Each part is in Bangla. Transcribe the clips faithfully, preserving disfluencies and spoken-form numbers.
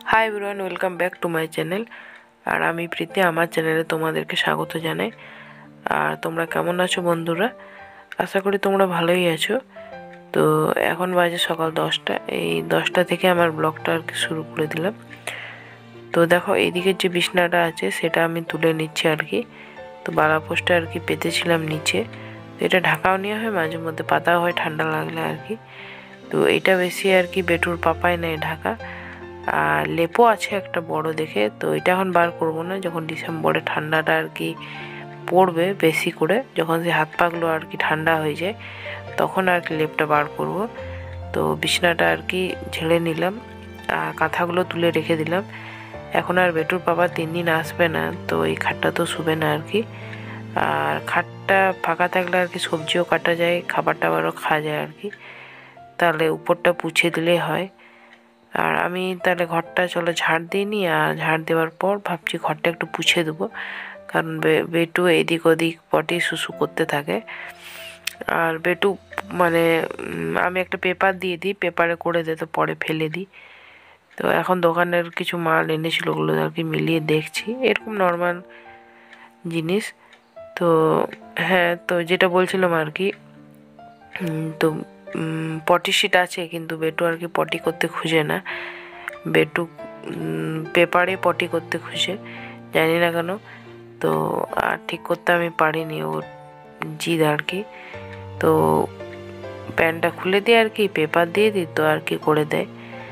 High everyone, welcome back to my channel. আর আমি প্রীতি, আমার চ্যানেলে তোমাদেরকে স্বাগত জানাই। আর তোমরা কেমন আছো বন্ধুরা? আশা করি তোমরা ভালোই আছো। তো এখন বাজে সকাল দশটা। এই দশটা থেকে আমার ব্লগটা আর কি শুরু করে দিলাম। তো দেখো, এইদিকের যে বিছনাটা আছে সেটা আমি তুলে নিচ্ছি আর কি। তো বালাপোস্টটা আর কি পেতেছিলাম নিচে। তো এটা ঢাকাও নেওয়া হয়, মাঝে মধ্যে পাতাও হয় ঠান্ডা লাগলে আর কি। তো এটা বেশি আর কি বেটুর পাপাই নেয় ঢাকা। আর লেপও আছে একটা বড় দেখে, তো এটা এখন বার করবো না, যখন ডিসেম্বরে ঠান্ডাটা আর কি পড়বে বেশি করে, যখন সে হাত পাগুলো আর কি ঠান্ডা হয়ে যায় তখন আর কি লেপটা বার করব। তো বিছনাটা আর কি ঝেড়ে নিলাম আর কাঁথাগুলো তুলে রেখে দিলাম। এখন আর বেটুর বাবা তিন দিন আসবে না, তো এই খাটটা তো শুবে না আর কি। আর খাটটা ফাঁকা থাকলে আর কি সবজিও কাটা যায়, খাবার টাবারও খাওয়া যায় আর কি। তাহলে উপরটা পুছে দিলেই হয়। আর আমি তাহলে ঘরটা চলো ঝাড় দিইনি, আর ঝাড় দেওয়ার পর ভাবছি ঘরটা একটু পুছে দেবো, কারণ বেটু এদিক ওদিক পটি শুশু করতে থাকে। আর বেটু মানে আমি একটা পেপার দিয়ে দিই, পেপারে করে দে, তো পরে ফেলে দিই। তো এখন দোকানের কিছু মাল এনেছিল, ওগুলো আর কি মিলিয়ে দেখছি, এরকম নর্মাল জিনিস। তো হ্যাঁ, তো যেটা বলছিলাম আর কি, তো পটি শিট আছে, কিন্তু বেটু আর কি পটি করতে খুঁজে না। বেটু পেপারে পটি করতে খুঁজে, জানি না কেন। তো আর ঠিক করতে আমি পারিনি, ওর জিদ আর কি। তো প্যান্টটা খুলে দিয়ে আর কি পেপার দিয়ে দিই, তো আর কি করে দেয়।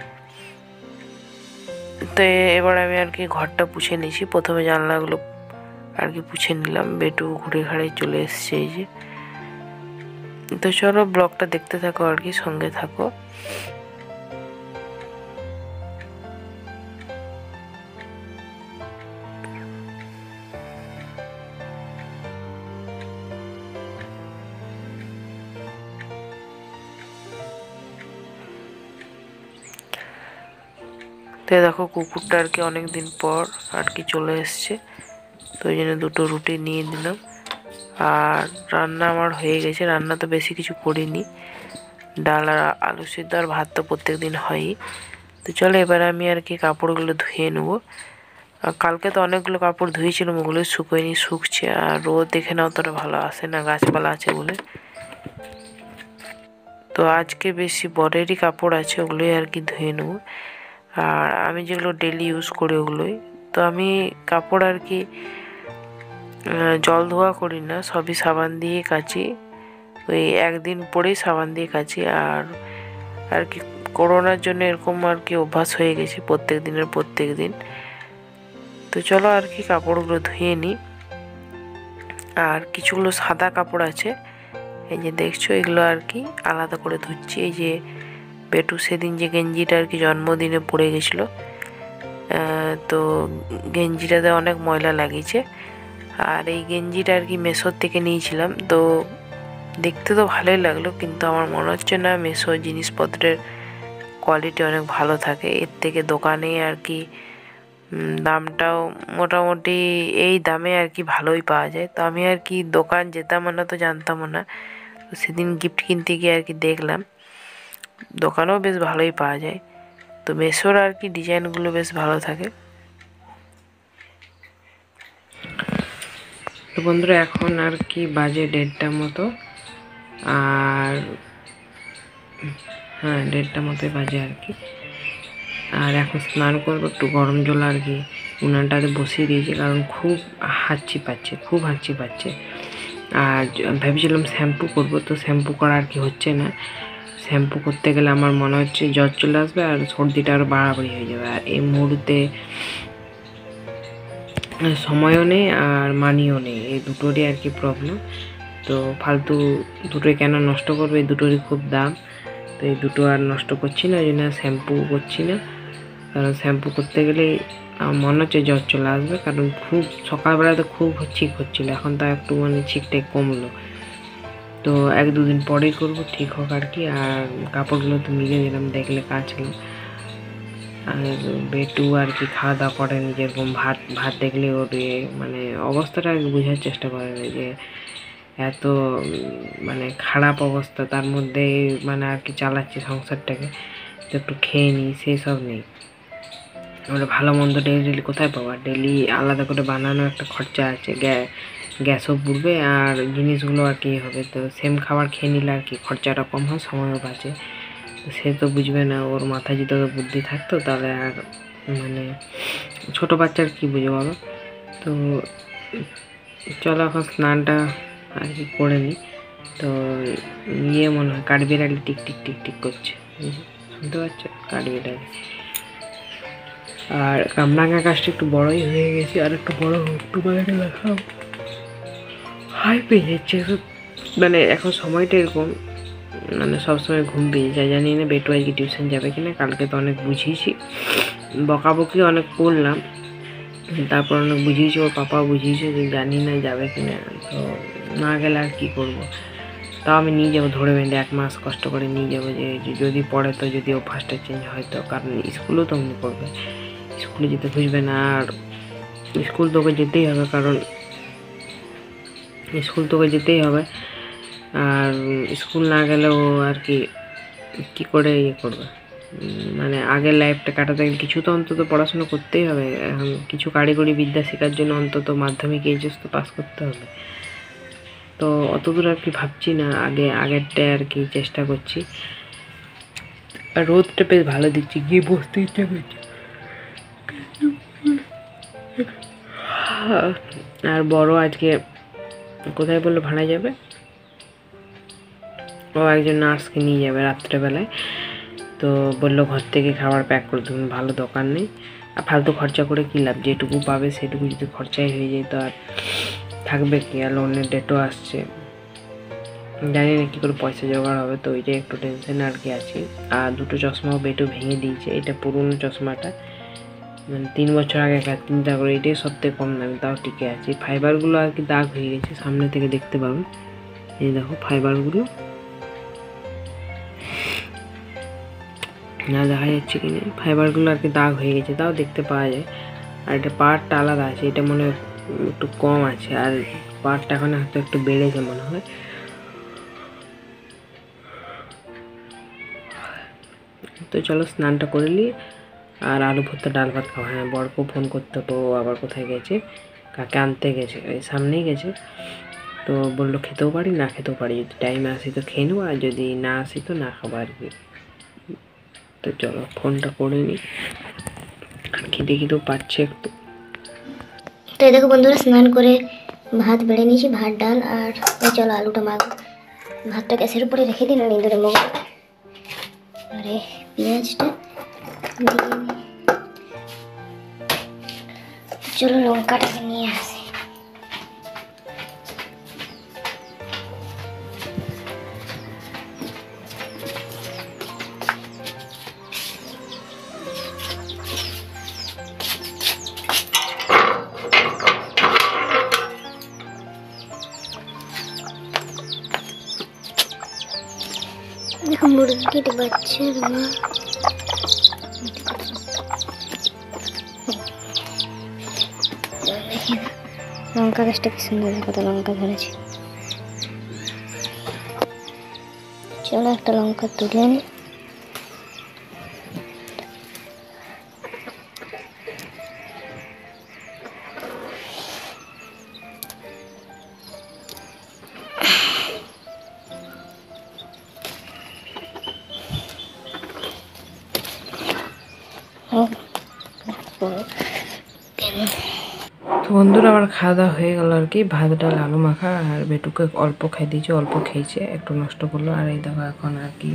তো এবার আমি আর কি ঘরটা পুছে নিয়েছি, প্রথমে জানলাগুলো আর কি পুছে নিলাম। বেটু ঘুরে ঘাড়ে চলে এসছে এই যে। তো চলো ব্লগটা দেখতে থাকো আর কি, সঙ্গে থাকো। তো দেখো, কুকুরটা আর কি অনেকদিন পর আর কি চলে এসছে, তো ওই জন্য দুটো রুটি নিয়ে দিলাম। আর রান্না আমার হয়ে গেছে, রান্না তো বেশি কিছু করিনি, ডাল আর আলু সিদ্ধ আর ভাত তো প্রত্যেক দিন হয়ই। তো চলো এবার আমি আর কি কাপড়গুলো ধুয়ে নেবো। কালকে তো অনেকগুলো কাপড় ধুয়েছিলাম, ওগুলো শুকোয়নি, শুকছে। আর রোদ এখানে অতটা ভালো আসে না, গাছপালা আছে বলে। তো আজকে বেশি বরেরই কাপড় আছে, ওগুলোই আর কি ধুয়ে নেবো। আর আমি যেগুলো ডেলি ইউজ করি ওগুলোই। তো আমি কাপড় আর কি জল ধোয়া করি না, সবই সাবান দিয়ে কাচি। ওই একদিন পরেই সাবান দিয়ে কাচি। আর আর কি করোনার জন্য এরকম আর কি অভ্যাস হয়ে গেছে প্রত্যেক দিনের প্রত্যেক দিন। তো চলো আর কি কাপড়গুলো ধুয়ে নিই। আর কিছুগুলো সাদা কাপড় আছে, এই যে দেখছো, এগুলো আর কি আলাদা করে ধুচ্ছি। এই যে বেটু সেদিন যে গেঞ্জিটা আর কি জন্মদিনে পরে গেছিলো, তো গেঞ্জিটাতে অনেক ময়লা লাগিয়েছে। আর এই গেঞ্জিটা আর কি মেশোর থেকে নিয়েছিলাম, তো দেখতে তো ভালোই লাগলো, কিন্তু আমার মনে হচ্ছে না মেশোর জিনিসপত্রের কোয়ালিটি অনেক ভালো থাকে এর থেকে। দোকানে আর কি দামটাও মোটামুটি এই দামে আর কি ভালোই পাওয়া যায়। তো আমি আর কি দোকান যেতাম না, তো জানতামও না। তো সেদিন গিফট কিনতে গিয়ে আর কি দেখলাম দোকানেও বেশ ভালোই পাওয়া যায়। তো মেশোর আর কি ডিজাইনগুলো বেশ ভালো থাকে। তো বন্ধুরা, এখন আর কি বাজে দেড়টার মতো। আর হ্যাঁ, দেড়টার মতোই বাজে আর কি। আর এখন স্নান করবো, একটু গরম জল আর কি উনানটাতে বসিয়ে দিয়েছি, কারণ খুব হাঁচি পাচ্ছে, খুব হাঁচি পাচ্ছে। আর ভেবেছিলাম শ্যাম্পু করবো, তো শ্যাম্পু করা আর কি হচ্ছে না। শ্যাম্পু করতে গেলে আমার মনে হচ্ছে জ্বর চলে আসবে আর সর্দিটা আরও বাড়াবাড়ি হয়ে যাবে। আর এই মুহূর্তে সময়ও নেই আর মানিও নেই, এই দুটোরই আর কি প্রবলেম। তো ফালতু দুটোই কেন নষ্ট করবে, এই দুটোরই খুব দাম। তো এই দুটো আর নষ্ট করছি না, ওই জন্য শ্যাম্পু করছি না। কারণ শ্যাম্পু করতে গেলে আমার মনে হচ্ছে জ্বর চলে আসবে, কারণ খুব সকালবেলাতে খুব ঠিক হচ্ছিলো, এখন তো একটু মানে ঠিকঠাক কমলো। তো এক দুদিন পরেই করবো, ঠিক হোক আর কি। আর কাপড়গুলো তো মিলে দিলাম, দেখলে কাচলাম। আর বেটু আর কি খাওয়া দাওয়া করেনি, যেরকম ভাত ভাত দেখলে ওর মানে অবস্থাটা আর কি বোঝার চেষ্টা করে যে এত মানে খারাপ অবস্থা, তার মধ্যে মানে আর কি চালাচ্ছে সংসারটাকে, তো একটু খেয়ে নিই সেই সব নেই। আমরা ভালো মন্দ ডেলি ডেলি কোথায় পাবো? ডেলি আলাদা করে বানানো একটা খরচা আছে, গ্যাসও পুড়বে আর জিনিসগুলো আর কি হবে। তো সেম খাবার খেয়ে নিলে আর কি খরচাটা কম হয়, সময়ও বাঁচে। সে তো বুঝবে না, ওর মাথায় যদি ওর বুদ্ধি থাকতো তাহলে আর মানে ছোটো বাচ্চার কি বুঝে বলো। তো চলো এখন স্নানটা আর কি করে নিই। তো ইয়ে মনে হয় কাঠবিড়ালি টিক টিক টিক টিক করছে, শুনতে পাচ্ছ কাঠবিড়ালি। আর কামরাঙা গাছটা একটু বড়ই হয়ে গেছে, আর একটু বড় হোক তোমাদেরকে দেখাও। হাই পেয়ে যাচ্ছে মানে এখন সময়টা এরকম, মানে সবসময় ঘুম পেয়ে যায়। জানি না বেটু আজকে টিউশন যাবে কিনা, কালকে তো অনেক বুঝিয়েছি, বকাবকি অনেক করলাম, তারপর অনেক বুঝিয়েছি, ওর পাপাও বুঝিয়েছে যে জানি না যাবে কিনা। তো না গেলে আর কী করবো, তাও আমি নিয়ে যাবো ধরে বেঁধে, এক মাস কষ্ট করে নিয়ে যাবো, যে যদি পড়ে তো যদি ও ফার্স্টে চেঞ্জ হয় তো, কারণ স্কুলেও তো অমনি করবে, স্কুলে যেতে খুঁজবে না। আর স্কুল তোকে যেতেই হবে, কারণ স্কুল তোকে যেতেই হবে। আর স্কুল না গেলে ও আর কি কী করে ইয়ে করবে, মানে আগের লাইফটা কাটাতে গেলে কিছু তো অন্তত পড়াশোনা করতেই হবে। এখন কিছু কারিগরি বিদ্যা শেখার জন্য অন্তত মাধ্যমিক এইচএস তো পাস করতে হবে। তো অত দূর আর কি ভাবছি না, আগে আগেরটায় আর কি চেষ্টা করছি। আর রোদটা বেশ ভালো দিচ্ছি, গিয়ে বসতে ইচ্ছা করছে। আর বড় আজকে কোথায় বললো ভাড়া যাবে, ও একজন নার্সকে নিয়ে যাবে রাত্রেবেলায়। তো বললো ঘর থেকে খাবার প্যাক করে দেবেন, ভালো দোকান নেই, আর ফালতু খরচা করে কী লাভ, যেটুকু পাবে সেটুকু যদি খরচাই হয়ে যায় তো আর থাকবে কি। আর লোনের ডেটও আসছে, জানি না কী করে পয়সা জোগাড় হবে, তো ওইটাই একটু টেনশন আর কি আছি। আর দুটো চশমাও বেটু ভেঙে দিয়েছে, এটা পুরোনো চশমাটা, মানে তিন বছর আগে চিন্তা করে এটাই সবথেকে কম দামি, তাও টিকে আছে। ফাইবারগুলো আর কি দাগ হয়ে গেছে, সামনে থেকে দেখতে পাবেন, এই দেখো ফাইবারগুলো, না দেখা যাচ্ছে কিনা, ফাইবারগুলো আর কি দাগ হয়ে গেছে, তাও দেখতে পাওয়া যায়। আর এটা পার্টটা আলাদা আছে, এটা মনে হয় একটু কম আছে, আর পার্টটা এখন হয়তো একটু বেড়েছে মনে হয়। তো চলো স্নানটা করে নিই, আর আলু ভর্তা ডাল ভাত খাওয়া। হ্যাঁ, বরকেও ফোন করতে হবে, ও আবার কোথায় গেছে, কাকে আনতে গেছে, ওই সামনেই গেছে। তো বললো খেতেও পারি না খেতেও পারি, যদি টাইমে আসি তো খেয়ে নেবো, আর যদি না আসি তো না খাবো আর কি। তো চলো ফোনটা করে নিই, আর খিদে খিদেও পাচ্ছে একটু। তো এই দেখো বন্ধুরা, স্নান করে ভাত বেড়ে নিয়েছি, ভাত ডাল, আর এই চলো আলুটা মাখবো। ভাতটা গ্যাসের উপরে রেখে দিন, ইঁদুরে মগ, আরে পেঁয়াজটা দিয়ে নিই। চলো লঙ্কাটাকে নিয়ে আসি। দেখো মুরগির বাচ্চার মা, লঙ্কা গাছটা কি সুন্দর, কত লঙ্কা ধরেছে। চলো একটা লঙ্কা তুলে নি। তো বন্ধুরা আমার খাওয়া দাওয়া হয়ে গেল আর কি, ভাত ডাল আলু মাখা, আর বেটুকে অল্প খাই দিয়েছি, অল্প খেয়েছে, একটু নষ্ট করলো। আর এই দেখো এখন আর কি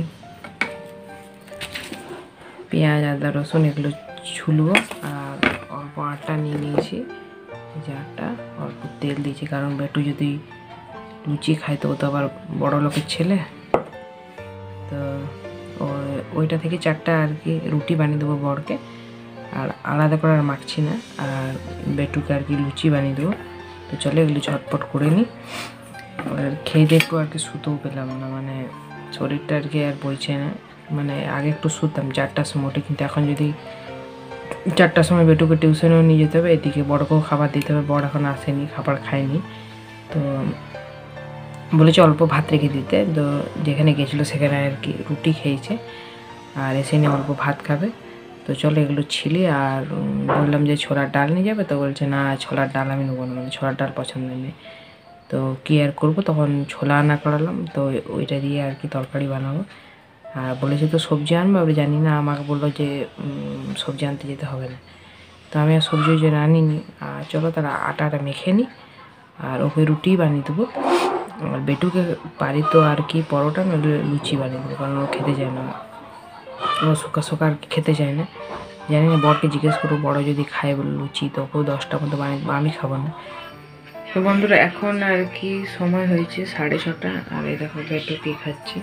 পেঁয়াজ আদা রসুন এগুলো ছুলবো, আর অল্প আটা নিয়ে নিয়েছি, যে আটা অল্প তেল দিয়েছি, কারণ বেটু যদি লুচি খায় তো ও তো আবার বড়ো লোকের ছেলে, তো ওইটা থেকে চারটা আর কি রুটি বানিয়ে দেবো বরকে, আর আলাদা করে আর মাখছি না, আর বেটুকে আর কি লুচি বানিয়ে দেবো। তো চলে এগুলো ঝটপট করে নিই, আর খেয়ে দিয়ে একটু আর কি শুতেও পেলাম না, মানে শরীরটা আর কি আর বইছে না। মানে আগে একটু শুতাম চারটার সময় উঠে, কিন্তু এখন যদি চারটার সময় বেটুকে টিউশনেও নিয়ে যেতে হবে, এদিকে বড়কেও খাবার দিতে হবে, বড় এখন আসেনি, খাবার খায়নি। তো বলেছে অল্প ভাত রেখে দিতে, তো যেখানে গেছিলো সেখানে আর কি রুটি খেয়েছে, আর এসে নিয়ে অল্প ভাত খাবে। তো চলো এগুলো ছিলে। আর বললাম যে ছোলার ডাল নিয়ে যাবে, তো বলছে না ছোলার ডাল আমি নেবো না, মানে ছোলার ডাল পছন্দ নেই। তো কী আর করবো, তখন ছোলা আনা করালাম, তো ওইটা দিয়ে আর কি তরকারি বানাবো। আর বলেছে তো সবজি আনবো, আমি জানি না, আমাকে বললো যে সবজি আনতে যেতে হবে না। তো আমি আর সবজি যে আনিনি। আর চলো তারা আটাটা মেখে নিই আর ওকে রুটি বানিয়ে দেবো। আর বেটুকে পারি তো আর কি পরোটা না লুচি বানিয়ে দেবো, কারণ ও খেতে চায় না, ও শুকা শুকা আর খেতে চায় না। জানি না, বরকে জিজ্ঞেস করবো, বড় যদি খায় বলে লুচি তো ওকেও দশটা মতো বানিয়ে দেবো, আমি খাবো না। তো বন্ধুরা এখন আর কি সময় হয়েছে সাড়ে ছটা। আর এই দেখো বেটু কি খাচ্ছে,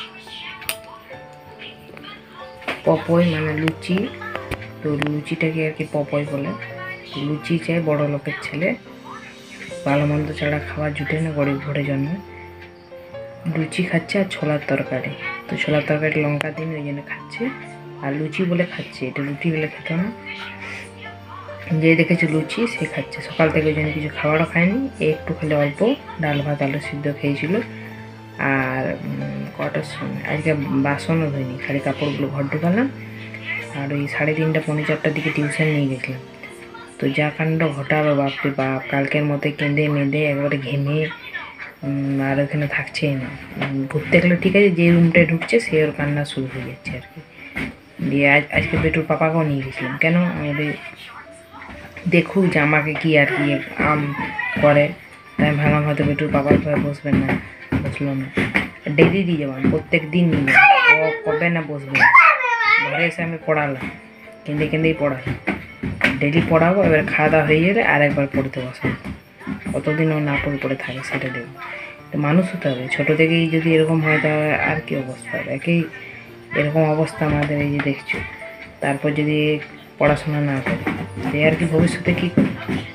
পপই মানে লুচি। তো লুচিটাকে আর কি পপই বলে। লুচি চাই বড় লোকের ছেলে, ভালো মন্দ ছাড়া খাওয়া জুটে না, গরিব ঘরে জন্মে। লুচি খাচ্ছে আর ছোলার তরকারি। তো ছোলার তরকারি লঙ্কা দিন ওই জন্য খাচ্ছে, আর লুচি বলে খাচ্ছে, এটা রুটি বলে খেত না। যে দেখেছে লুচি সে খাচ্ছে। সকাল থেকে ওই জন্য কিছু খাবারও খায়নি, একটু খেলে অল্প ডাল ভাত আলু সিদ্ধ খেয়েছিল। আর কটার সময় আজকে বাসনও ধুইনি, খালি কাপড়গুলো ঘর ঢুকালাম। আর ওই সাড়ে তিনটা পৌনে চারটার দিকে টিউশন নিয়ে গেছিলাম। তো যা কাণ্ড ঘটাবে বাপরে বাপ, কালকের মতো কেঁদে মেঁদে একবারে ঘেমে আর ওখানে থাকছেই না। ঘুরতে গেলে ঠিক আছে, যে রুমটায় ঢুকছে সে ওর কান্না শুরু হয়ে যাচ্ছে আর কি। দিয়ে আজ আজকে বেটুর পাপাকেও নিয়ে গেছিলাম, কেন আমাদের দেখুক যে আমাকে কি আর কি আম করে। তাই আমি ভাবলাম হয়তো বেটুর পাপার ঘরে বসবেন না, বসলো না। ডেলি দিয়ে যাবো, প্রত্যেক দিন নিয়ে যাবো, কবে না বসবে। ঘরে এসে আমি পড়ালাম, কেঁদে কেঁদেই পড়ালাম, ডেলি পড়াবো। এবার খাওয়া দাওয়া হয়ে গেলে আর একবার পড়তে বসাবো, কতদিন ও না পড়ে পড়ে থাকে সেটা দেখবো। তো মানুষ হতে হবে, ছোটো থেকেই যদি এরকম হয় তাহলে আর কি অবস্থা হবে। একেই এরকম অবস্থা আমাদের, এই যে দেখছো। তারপর যদি পড়াশোনা না করে সে আর কি ভবিষ্যতে কী করে।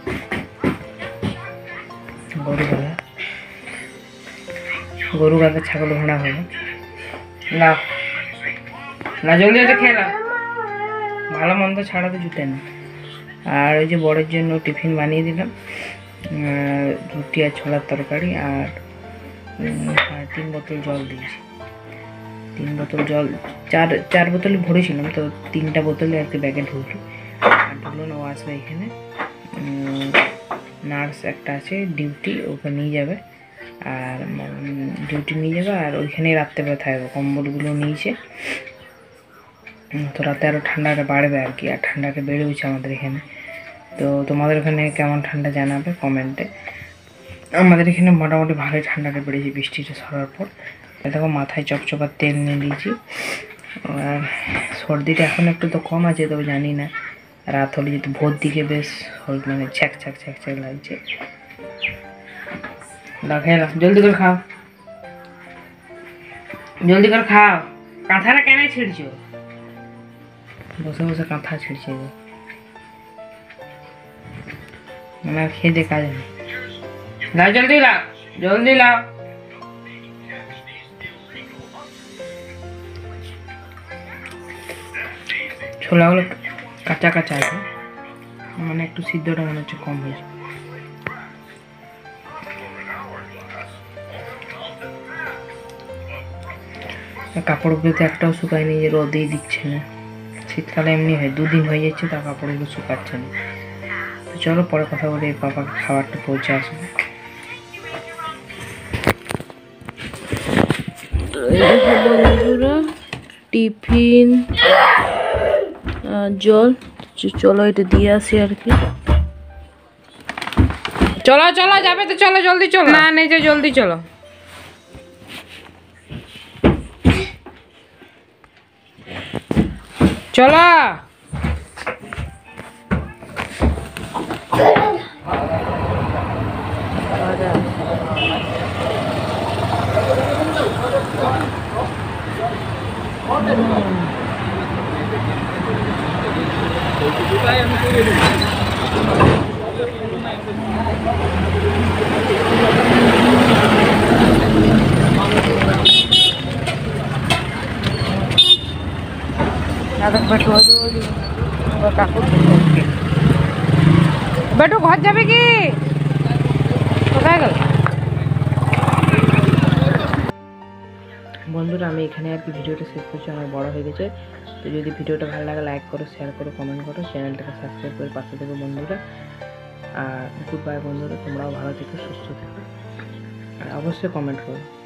গরু গাধা গরু গাধা ছাগল ঘোড়া হবে না। না জলদি জলদি খেয়ে নাও, ভালো মন্দ ছাড়া তো জুটে না। আর ওই যে বড়ের জন্য টিফিন বানিয়ে দিলাম, রুটি আর ছোলার তরকারি। আর আর তিন বোতল জল দিয়েছি, তিন বোতল জল, চার চার বোতলে ভরেছিলাম, তো তিনটা বোতলে আর কি ব্যাগে ঢুকলো। আর ঢুকলো না, ও আসবে এখানে, নার্স একটা আছে ডিউটি, ওকে নিয়ে যাবে। আর ডিউটি নিয়ে যাবে, আর ওইখানেই রাত্রেবেলা থাকবে, কম্বলগুলো নিয়েছে। তো রাতে আরও ঠান্ডাটা বাড়বে আর কি, আর ঠান্ডাটা বেড়ে হয়েছে আমাদের এখানে। তো তোমাদের ওখানে কেমন ঠান্ডা জানাবে কমেন্টে। আমাদের এখানে মোটামুটি ভালোই ঠান্ডাটা বেড়েছে বৃষ্টিটা সরার পর। দেখো মাথায় চপচপার তেল নিয়ে দিয়েছি। আর সর্দিটা এখন একটু তো কম আছে, তবে জানি না রাত হলে যদি ভোর দিকে বেশ মানে ছ্যাক ছ্যাক ছ্যাক ছ্যাক লাগছে। খেলাম, জলদি করে খাও, জলদি করে খাও। কাঁথাটা কেন ছিঁড়ছো, বসে বসে কাঁথা ছিঁড়ছে, মানে আর খেয়ে দে কাজ নেই। লাও জলদি লাও, জলদি লাও। ছোলাগুলো কাঁচা কাঁচা আছে, মানে একটু সিদ্ধটা মনে হচ্ছে কম হয়েছে। কাপড়গুলোতে একটাও শুকায়নি, যে রোদেই দিচ্ছে না। শীতকালে এমনি হয়, দুদিন হয়ে যাচ্ছে তার কাপড়গুলো শুকাচ্ছে না। তো চলো পরে কথা বলে পাপাকে খাবারটা পৌঁছে আসবে। বন্ধুরা টিফিন জল, চলো এটা দিয়ে আসি আর কি। চলো চলো, যাবে তো চলো, জলদি চলো। না নেই যে, জলদি চলো। চলো বেটু ঘর যাবে কি, কোথায় গেল? বন্ধুরা আমি এখানে আর কি ভিডিওটা শেষ করছি, অনেক বড় হয়ে গেছে। তো যদি ভিডিওটা ভালো লাগে লাইক করো, শেয়ার করো, কমেন্ট করো, চ্যানেলটাকে সাবস্ক্রাইব করে পাশে থেকো বন্ধুরা। আর গুড বাই বন্ধুরা, তোমরাও ভালো থেকো, সুস্থ থেকো, আর অবশ্যই কমেন্ট করো।